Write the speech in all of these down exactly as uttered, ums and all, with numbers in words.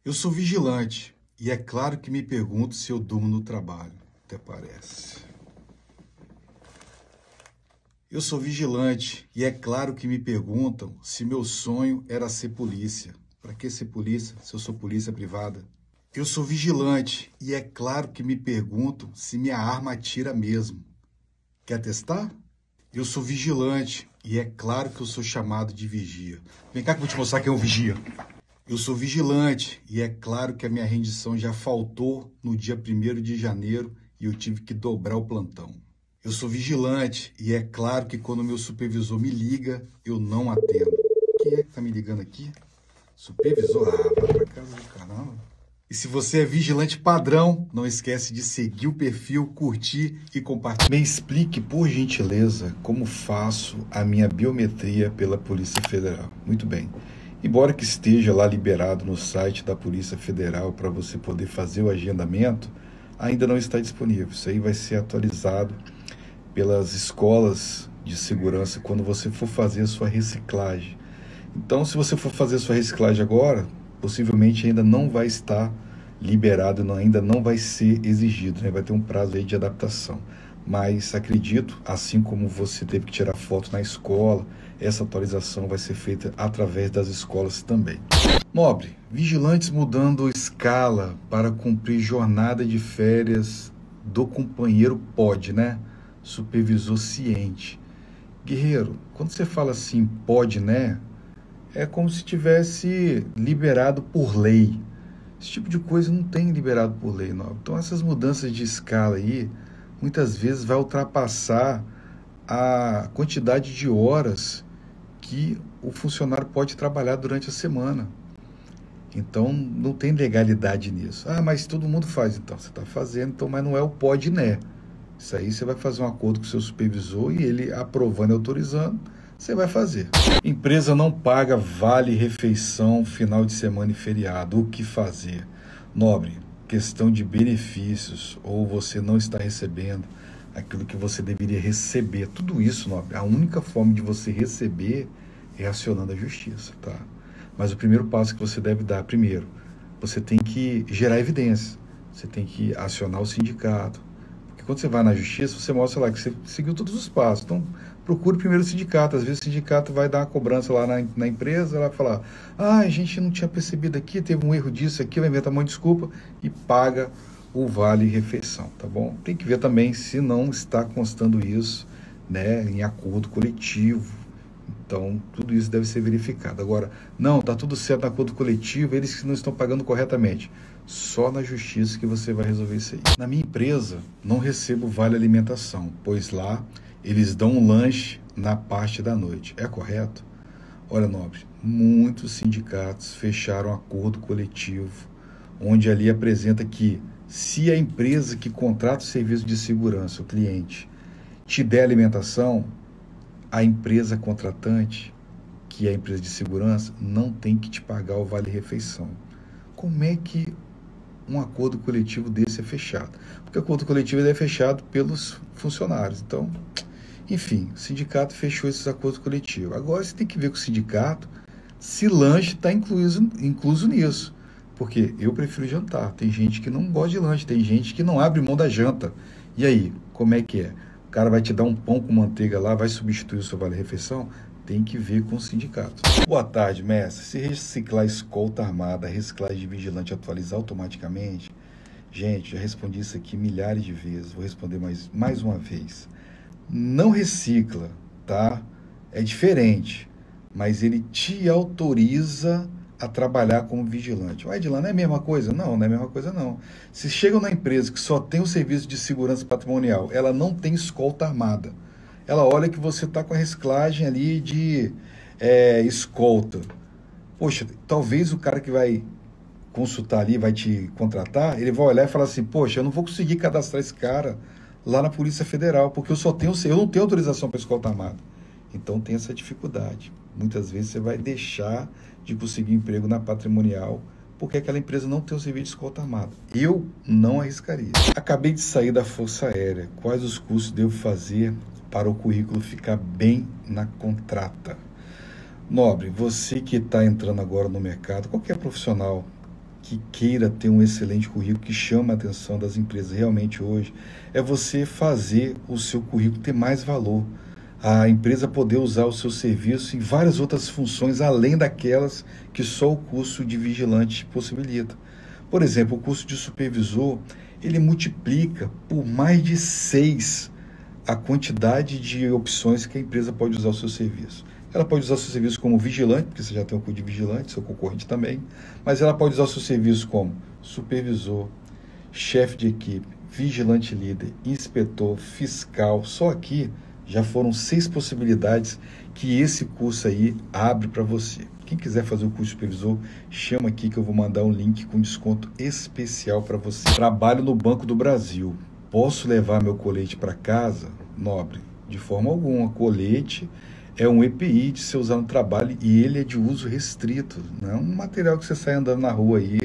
Eu sou vigilante e é claro que me pergunto se eu durmo no trabalho. Até parece. Eu sou vigilante e é claro que me perguntam se meu sonho era ser polícia. Para que ser polícia se eu sou polícia privada? Eu sou vigilante e é claro que me perguntam se minha arma atira mesmo. Quer testar? Eu sou vigilante e é claro que eu sou chamado de vigia. Vem cá que eu vou te mostrar quem é um vigia. Eu sou vigilante e é claro que a minha rendição já faltou no dia primeiro de janeiro e eu tive que dobrar o plantão. Eu sou vigilante e é claro que quando o meu supervisor me liga, eu não atendo. Quem é que tá me ligando aqui? Supervisor? Ah, vai pra casa do caramba. E se você é vigilante padrão, não esquece de seguir o perfil, curtir e compartilhar. Me explique, por gentileza, como faço a minha biometria pela Polícia Federal. Muito bem. Embora que esteja lá liberado no site da Polícia Federal para você poder fazer o agendamento, ainda não está disponível. Isso aí vai ser atualizado pelas escolas de segurança quando você for fazer a sua reciclagem. Então, se você for fazer a sua reciclagem agora, possivelmente ainda não vai estar liberado, não, ainda não vai ser exigido, né? Vai ter um prazo aí de adaptação. Mas acredito, assim como você teve que tirar foto na escola, essa atualização vai ser feita através das escolas também. Nobre, vigilantes mudando escala para cumprir jornada de férias do companheiro pode, né? Supervisor ciente. Guerreiro, quando você fala assim, pode, né? É como se tivesse liberado por lei. Esse tipo de coisa não tem liberado por lei, não. Então essas mudanças de escala aí, muitas vezes vai ultrapassar a quantidade de horas que o funcionário pode trabalhar durante a semana. Então não tem legalidade nisso. Ah, mas todo mundo faz. Então você está fazendo, então, mas não é o pode, né? Isso aí você vai fazer um acordo com o seu supervisor e ele aprovando e autorizando, você vai fazer. Empresa não paga vale refeição final de semana e feriado. O que fazer? Nobre, questão de benefícios ou você não está recebendo aquilo que você deveria receber. Tudo isso, nobre, a única forma de você receber é acionando a justiça, tá? Mas o primeiro passo que você deve dar, primeiro, você tem que gerar evidência. Você tem que acionar o sindicato. Porque quando você vai na justiça, você mostra lá que você seguiu todos os passos. Então, procure primeiro o sindicato. Às vezes o sindicato vai dar uma cobrança lá na, na empresa, ela vai falar, ah, a gente não tinha percebido aqui, teve um erro disso aqui, vai inventar uma desculpa e paga o vale-refeição, tá bom? Tem que ver também se não está constando isso, né, em acordo coletivo. Então, tudo isso deve ser verificado. Agora, não, está tudo certo no acordo coletivo, eles que não estão pagando corretamente. Só na justiça que você vai resolver isso aí. Na minha empresa, não recebo vale alimentação, pois lá eles dão um lanche na parte da noite. É correto? Olha, nobre, muitos sindicatos fecharam acordo coletivo, onde ali apresenta que se a empresa que contrata o serviço de segurança, o cliente, te der alimentação, a empresa contratante, que é a empresa de segurança, não tem que te pagar o vale-refeição. Como é que um acordo coletivo desse é fechado? Porque o acordo coletivo é fechado pelos funcionários. Então, enfim, o sindicato fechou esses acordos coletivos. Agora você tem que ver com o sindicato se lanche está incluso, incluso nisso. Porque eu prefiro jantar. Tem gente que não gosta de lanche, tem gente que não abre mão da janta. E aí, como é que é? O cara vai te dar um pão com manteiga lá, vai substituir o seu vale-refeição? Tem que ver com o sindicato. Boa tarde, mestre. Se reciclar escolta armada, reciclagem de vigilante atualizar automaticamente? Gente, já respondi isso aqui milhares de vezes. Vou responder mais, mais uma vez. Não recicla, tá? É diferente. Mas ele te autoriza a trabalhar como vigilante. Vai de lá, não é a mesma coisa? Não, não é a mesma coisa não. Se chega na empresa que só tem o serviço de segurança patrimonial, ela não tem escolta armada. Ela olha que você está com a reciclagem ali de é, escolta. Poxa, talvez o cara que vai consultar ali, vai te contratar, ele vai olhar e falar assim, poxa, eu não vou conseguir cadastrar esse cara lá na Polícia Federal, porque eu só tenho, eu não tenho autorização para escolta armada. Então tem essa dificuldade. Muitas vezes você vai deixar de conseguir emprego na patrimonial porque aquela empresa não tem o serviço de escolta armada. Eu não arriscaria. Acabei de sair da Força Aérea. Quais os cursos devo fazer para o currículo ficar bem na contrata? Nobre, você que está entrando agora no mercado, qualquer profissional que queira ter um excelente currículo, que chama a atenção das empresas realmente hoje, é você fazer o seu currículo ter mais valor. A empresa poder usar o seu serviço em várias outras funções, além daquelas que só o curso de vigilante possibilita. Por exemplo, o curso de supervisor, ele multiplica por mais de seis a quantidade de opções que a empresa pode usar o seu serviço. Ela pode usar o seu serviço como vigilante, porque você já tem um curso de vigilante, seu concorrente também, mas ela pode usar o seu serviço como supervisor, chefe de equipe, vigilante líder, inspetor, fiscal. Só aqui já foram seis possibilidades que esse curso aí abre para você. Quem quiser fazer o curso de supervisor, chama aqui que eu vou mandar um link com desconto especial para você. Trabalho no Banco do Brasil. Posso levar meu colete para casa? Nobre, de forma alguma. Colete é um E P I de se usar no trabalho e ele é de uso restrito. Não é um material que você sai andando na rua aí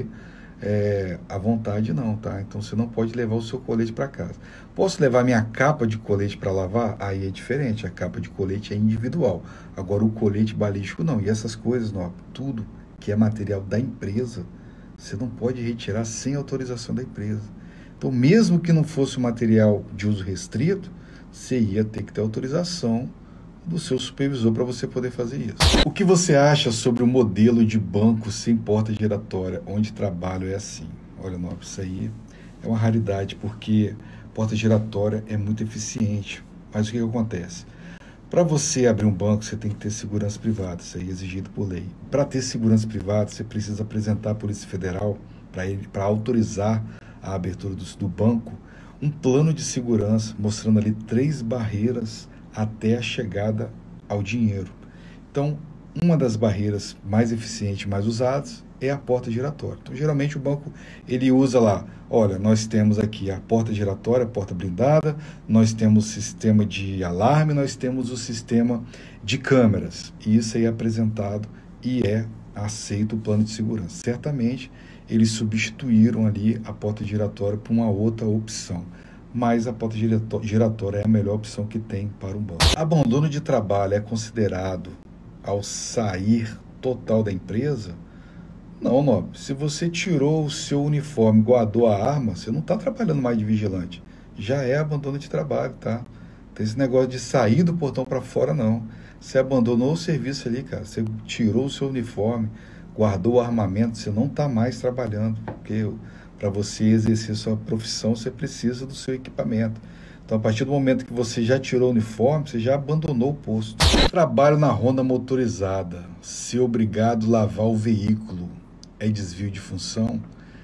é, à vontade não, tá? Então você não pode levar o seu colete para casa. Posso levar minha capa de colete para lavar? Aí é diferente, a capa de colete é individual. Agora o colete balístico não. E essas coisas, não, tudo que é material da empresa, você não pode retirar sem autorização da empresa. Então mesmo que não fosse um material de uso restrito, você ia ter que ter autorização do seu supervisor para você poder fazer isso. O que você acha sobre o modelo de banco sem porta giratória, onde trabalho é assim? Olha, Nobre, isso aí é uma raridade, porque porta giratória é muito eficiente. Mas o que, que acontece? Para você abrir um banco, você tem que ter segurança privada, isso aí é exigido por lei. Para ter segurança privada, você precisa apresentar à Polícia Federal, para autorizar a abertura do, do banco, um plano de segurança, mostrando ali três barreiras até a chegada ao dinheiro. Então, uma das barreiras mais eficientes, mais usadas, é a porta giratória. Então, geralmente o banco, ele usa lá, olha, nós temos aqui a porta giratória, a porta blindada, nós temos o sistema de alarme, nós temos o sistema de câmeras. E isso aí é apresentado e é aceito o plano de segurança. Certamente, eles substituíram ali a porta giratória por uma outra opção. Mas a porta giratória é a melhor opção que tem para um banco. Abandono de trabalho é considerado ao sair total da empresa? Não, Nobre. Se você tirou o seu uniforme, guardou a arma, você não está trabalhando mais de vigilante. Já é abandono de trabalho, tá? Tem esse negócio de sair do portão para fora, não. Você abandonou o serviço ali, cara. Você tirou o seu uniforme, guardou o armamento, você não está mais trabalhando, porque para você exercer sua profissão, você precisa do seu equipamento. Então, a partir do momento que você já tirou o uniforme, você já abandonou o posto. Trabalho na ronda motorizada. Ser obrigado a lavar o veículo é desvio de função?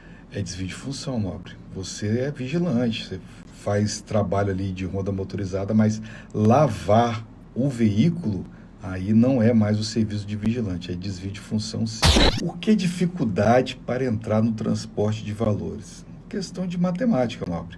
É desvio de função, Nobre. Você é vigilante, você faz trabalho ali de ronda motorizada, mas lavar o veículo, aí não é mais o serviço de vigilante, é desvio de função sim. Por que dificuldade para entrar no transporte de valores? Questão de matemática, Nobre.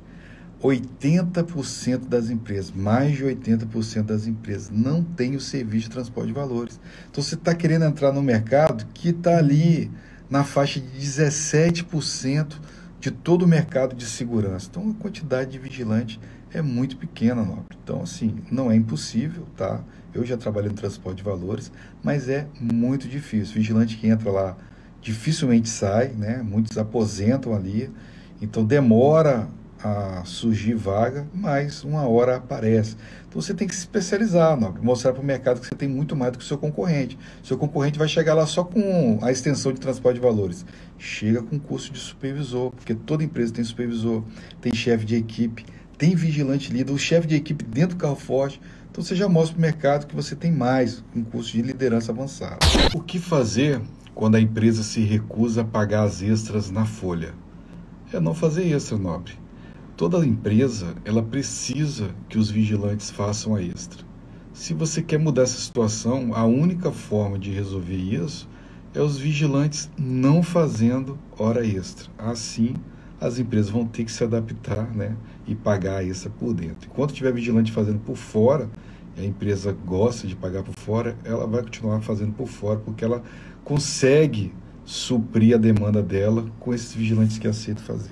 oitenta por cento das empresas, mais de oitenta por cento das empresas não tem o serviço de transporte de valores. Então você está querendo entrar no mercado que está ali na faixa de dezessete por cento de todo o mercado de segurança. Então a quantidade de vigilante é muito pequena, Nobre. Então assim, não é impossível, tá? Eu já trabalhei no transporte de valores, mas é muito difícil. O vigilante que entra lá dificilmente sai, né? Muitos aposentam ali, então demora a surgir vaga, mas uma hora aparece. Então você tem que se especializar, Nobre, mostrar para o mercado que você tem muito mais do que o seu concorrente. Seu concorrente vai chegar lá só com a extensão de transporte de valores. Chega com curso de supervisor, porque toda empresa tem supervisor, tem chefe de equipe, tem vigilante líder, o chefe de equipe dentro do carro forte. Então você já mostra para o mercado que você tem mais um curso de liderança avançado. O que fazer quando a empresa se recusa a pagar as extras na folha? É não fazer extra, Nobre. Toda empresa, ela precisa que os vigilantes façam a extra. Se você quer mudar essa situação, a única forma de resolver isso é os vigilantes não fazendo hora extra. Assim, as empresas vão ter que se adaptar, né, e pagar a extra por dentro. Enquanto tiver vigilante fazendo por fora, e a empresa gosta de pagar por fora, ela vai continuar fazendo por fora, porque ela consegue suprir a demanda dela com esses vigilantes que aceitam fazer.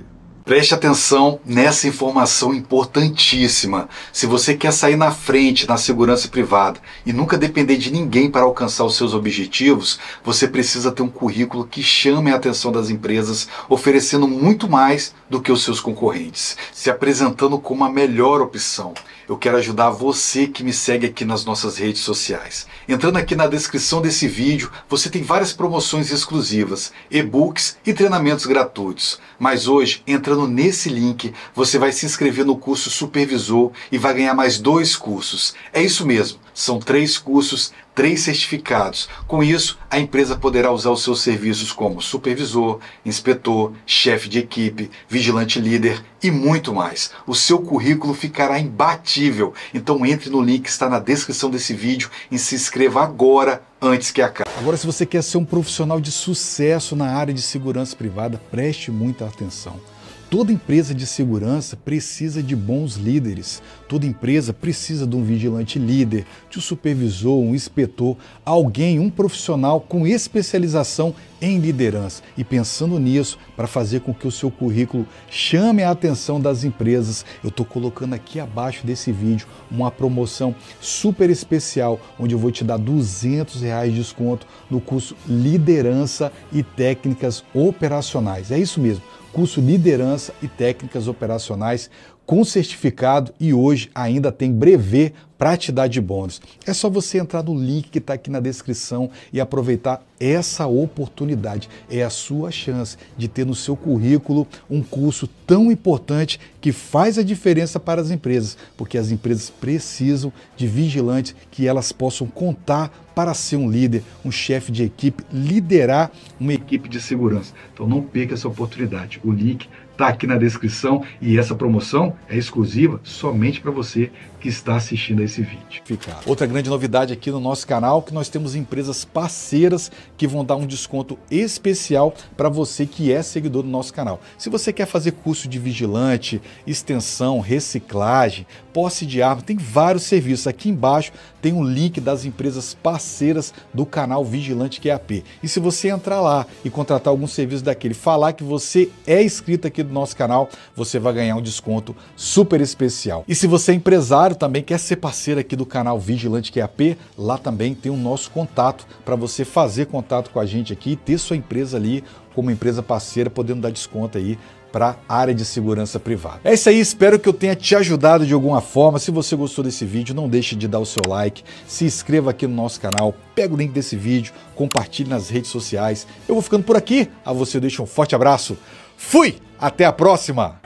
Preste atenção nessa informação importantíssima. Se você quer sair na frente na segurança privada e nunca depender de ninguém para alcançar os seus objetivos, você precisa ter um currículo que chame a atenção das empresas, oferecendo muito mais do que os seus concorrentes, se apresentando como a melhor opção. Eu quero ajudar você que me segue aqui nas nossas redes sociais. Entrando aqui na descrição desse vídeo, você tem várias promoções exclusivas, e-books e treinamentos gratuitos. Mas hoje, entrando nesse link, você vai se inscrever no curso Supervisor e vai ganhar mais dois cursos. É isso mesmo, são três cursos, três certificados. Com isso, a empresa poderá usar os seus serviços como supervisor, inspetor, chefe de equipe, vigilante líder e muito mais. O seu currículo ficará imbatível. Então entre no link que está na descrição desse vídeo e se inscreva agora, antes que acabe. Agora, se você quer ser um profissional de sucesso na área de segurança privada, preste muita atenção. Toda empresa de segurança precisa de bons líderes. Toda empresa precisa de um vigilante líder, de um supervisor, um inspetor, alguém, um profissional com especialização em liderança. E pensando nisso, para fazer com que o seu currículo chame a atenção das empresas, eu estou colocando aqui abaixo desse vídeo uma promoção super especial, onde eu vou te dar duzentos reais de desconto no curso Liderança e Técnicas Operacionais. É isso mesmo. Curso Liderança e Técnicas Operacionais com certificado e hoje ainda tem brevê para te dar de bônus. É só você entrar no link que está aqui na descrição e aproveitar essa oportunidade. É a sua chance de ter no seu currículo um curso tão importante que faz a diferença para as empresas, porque as empresas precisam de vigilantes que elas possam contar para ser um líder, um chefe de equipe, liderar uma equipe de segurança. Então não perca essa oportunidade. O link está aqui na descrição e essa promoção é exclusiva somente para você que está assistindo a esse vídeo. Outra grande novidade aqui no nosso canal é que nós temos empresas parceiras que vão dar um desconto especial para você que é seguidor do nosso canal. Se você quer fazer curso de vigilante, extensão, reciclagem, posse de arma, tem vários serviços. Aqui embaixo tem um link das empresas parceiras do canal Vigilante Q A P. E se você entrar lá e contratar algum serviço daquele, falar que você é inscrito aqui do nosso canal, você vai ganhar um desconto super especial. E se você é empresário também, quer ser parceiro aqui do canal Vigilante Q A P, lá também tem o nosso contato para você fazer contato com a gente aqui e ter sua empresa ali como empresa parceira, podendo dar desconto aí para a área de segurança privada. É isso aí, espero que eu tenha te ajudado de alguma forma. Se você gostou desse vídeo, não deixe de dar o seu like, se inscreva aqui no nosso canal, pega o link desse vídeo, compartilhe nas redes sociais. Eu vou ficando por aqui, a você eu deixo um forte abraço. Fui! Até a próxima!